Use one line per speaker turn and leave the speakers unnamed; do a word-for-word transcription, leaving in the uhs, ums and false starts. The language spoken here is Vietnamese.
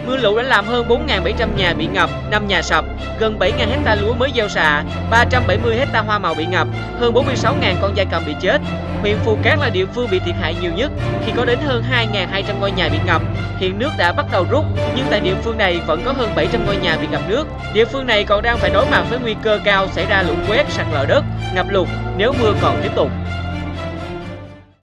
Mưa lũ đã làm hơn bốn nghìn bảy trăm nhà bị ngập, năm nhà sập, gần bảy nghìn hecta lúa mới gieo xạ, ba trăm bảy mươi hecta hoa màu bị ngập, hơn bốn mươi sáu nghìn con gia cầm bị chết. Huyện Phù Cát là địa phương bị thiệt hại nhiều nhất khi có đến hơn hai nghìn hai trăm ngôi nhà bị ngập. Hiện nước đã bắt đầu rút, nhưng tại địa phương này vẫn có hơn bảy trăm ngôi nhà bị ngập nước. Địa phương này còn đang phải đối mặt với nguy cơ cao xảy ra lũ quét, sạt lở đất, ngập lụt nếu mưa còn tiếp tục.